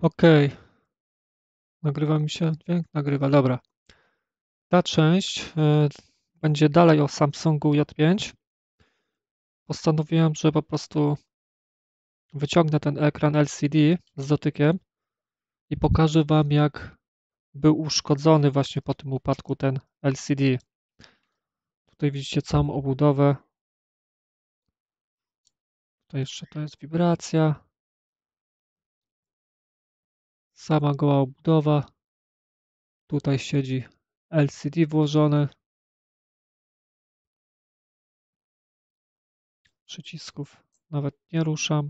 Okej, nagrywa mi się dźwięk? Nagrywa, dobra. Ta część będzie dalej o Samsungu J5. Postanowiłem, że po prostu wyciągnę ten ekran LCD z dotykiem i pokażę Wam, jak był uszkodzony właśnie po tym upadku ten LCD. Tutaj widzicie całą obudowę. To jeszcze to jest wibracja. Sama goła obudowa. Tutaj siedzi LCD włożony. Przycisków nawet nie ruszam.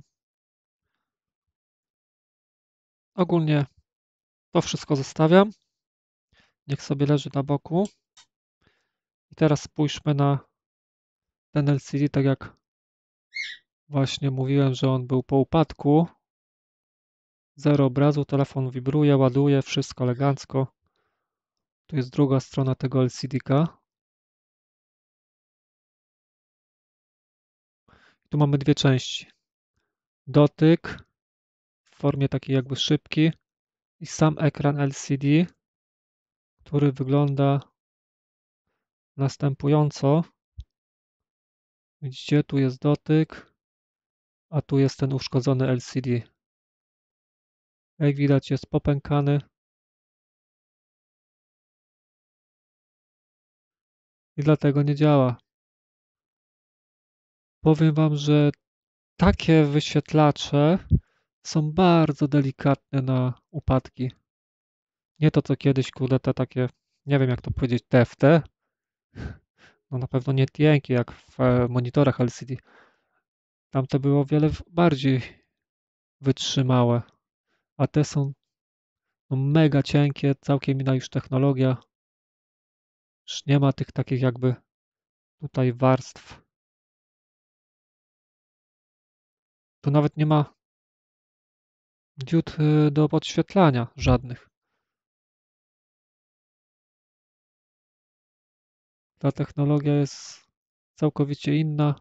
Ogólnie to wszystko zostawiam. Niech sobie leży na boku. I teraz spójrzmy na ten LCD, tak jak właśnie mówiłem, że on był po upadku. Zero obrazu, telefon wibruje, ładuje, wszystko elegancko. Tu jest druga strona tego LCD-ka. Tu mamy dwie części. Dotyk w formie takiej jakby szybki i sam ekran LCD, który wygląda następująco. Widzicie, tu jest dotyk, a tu jest ten uszkodzony LCD. Jak widać, jest popękany. I dlatego nie działa. Powiem Wam, że takie wyświetlacze są bardzo delikatne na upadki. Nie to co kiedyś, kurde, te takie, nie wiem jak to powiedzieć, TFT. No na pewno nie TNK jak w monitorach LCD. Tamte było o wiele bardziej wytrzymałe. A te są no, mega cienkie, całkiem inna już technologia. Już nie ma tych takich jakby tutaj warstw. Tu nawet nie ma diod do podświetlania żadnych. Ta technologia jest całkowicie inna.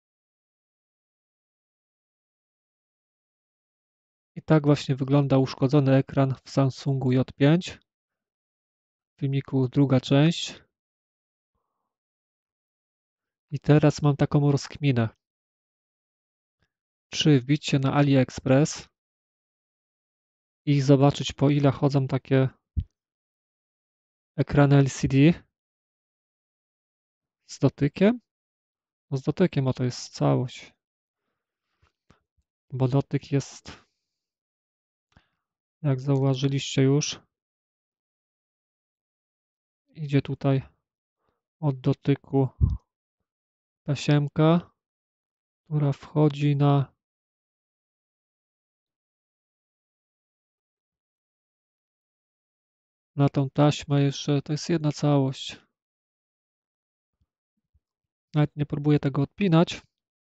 I tak właśnie wygląda uszkodzony ekran w Samsungu J5. W filmiku druga część. I teraz mam taką rozkminę. Czy wbić się na AliExpress i zobaczyć, po ile chodzą takie ekrany LCD z dotykiem? No z dotykiem, a to jest całość. Bo dotyk jest, jak zauważyliście już, idzie tutaj od dotyku tasiemka, która wchodzi na tą taśmę jeszcze. To jest jedna całość. Nawet nie próbuję tego odpinać.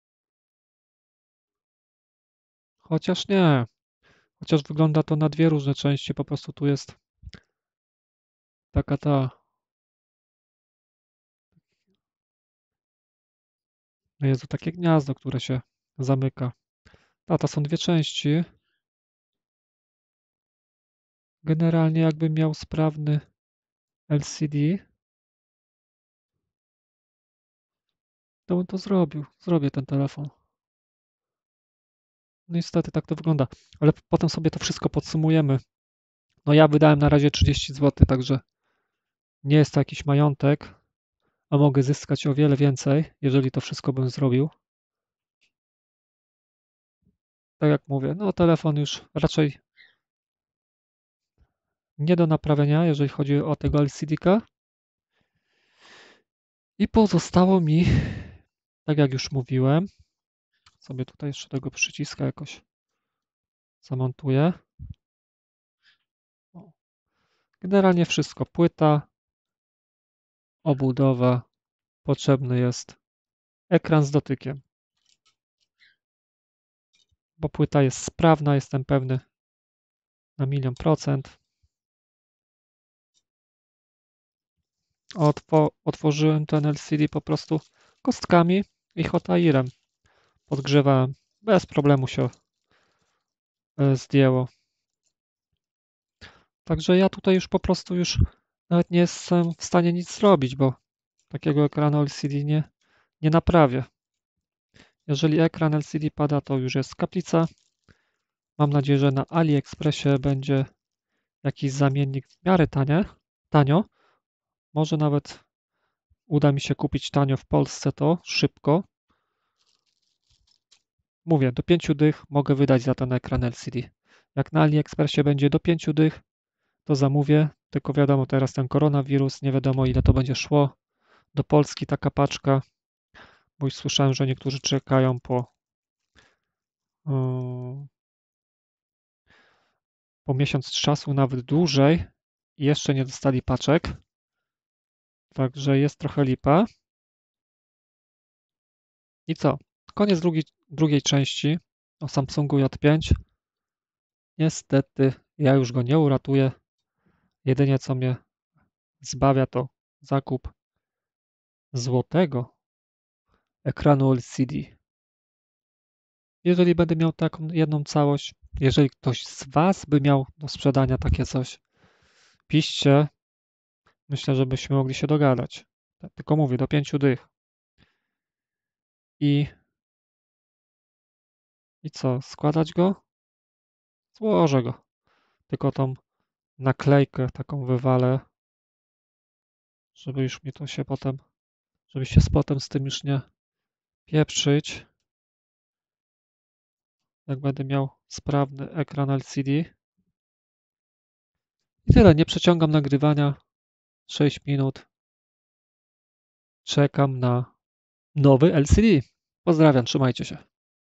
Chociaż nie. Chociaż wygląda to na dwie różne części. Po prostu tu jest taka ta. No Jezu, takie gniazdo, które się zamyka. To są dwie części. Generalnie jakbym miał sprawny LCD, to bym to zrobił. Zrobię ten telefon. No niestety tak to wygląda. Ale potem sobie to wszystko podsumujemy. No ja wydałem na razie 30 zł, także nie jest to jakiś majątek, a mogę zyskać o wiele więcej, jeżeli to wszystko bym zrobił. Tak jak mówię, no telefon już raczej nie do naprawienia, jeżeli chodzi o tego LCD-ka. I pozostało mi, tak jak już mówiłem, sobie tutaj jeszcze tego przyciska jakoś zamontuję. Generalnie wszystko. Płyta, obudowa, potrzebny jest ekran z dotykiem. Bo płyta jest sprawna, jestem pewny na 1.000.000%. Otworzyłem ten LCD po prostu kostkami i hot airem. Podgrzewałem. Bez problemu się zdjęło. Także ja tutaj już po prostu już nawet nie jestem w stanie nic zrobić, bo takiego ekranu LCD nie naprawię. Jeżeli ekran LCD pada, to już jest kaplica. Mam nadzieję, że na AliExpressie będzie jakiś zamiennik w miarę tanio. Może nawet uda mi się kupić tanio w Polsce to szybko. Mówię, do 5 dych mogę wydać za ten ekran LCD. Jak na AliExpressie będzie do 5 dych, to zamówię. Tylko wiadomo, teraz ten koronawirus, nie wiadomo ile to będzie szło do Polski taka paczka, bo już słyszałem, że niektórzy czekają po miesiąc czasu, nawet dłużej i jeszcze nie dostali paczek. Także jest trochę lipa. I co? Koniec drugiej części o Samsungu J5. Niestety ja już go nie uratuję. Jedynie co mnie zbawia to zakup złotego ekranu LCD. Jeżeli będę miał taką jedną całość, jeżeli ktoś z Was by miał do sprzedania takie coś, piszcie. Myślę, że byśmy mogli się dogadać. Tylko mówię, do 5 dych. I co? Składać go? Złożę go. Tylko tą naklejkę taką wywalę, żeby już mi to się potem, żeby się potem z tym już nie pieprzyć. Jak będę miał sprawny ekran LCD. I tyle, nie przeciągam nagrywania. 6 minut. Czekam na nowy LCD. Pozdrawiam, trzymajcie się.